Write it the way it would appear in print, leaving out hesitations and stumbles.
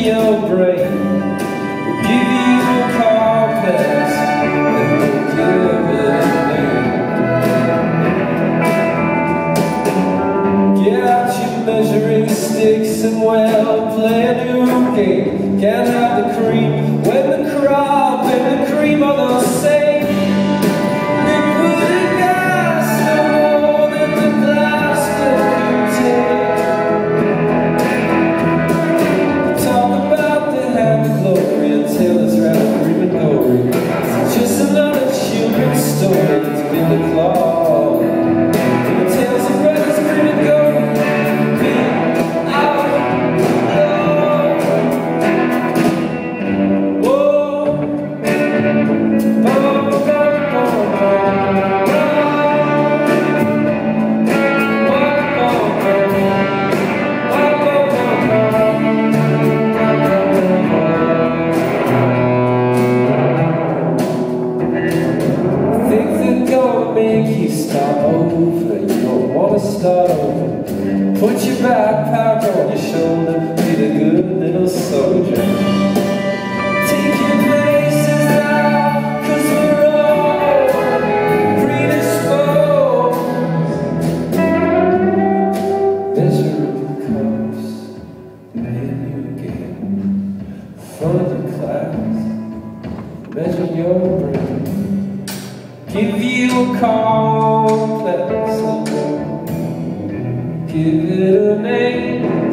your brain, will give you a complex, and will give it a name. Get out your measuring sticks and well, play a new game. Can't have the cream when the crop and the cream are the same. Make you start over, you don't want to start over. Put your backpack on your shoulder, be the good little soldier. Take your places now, 'cause we're all predisposed. Measuring cups, playing your game. Front of the class, measure your brain. Give you a complex, give it a name.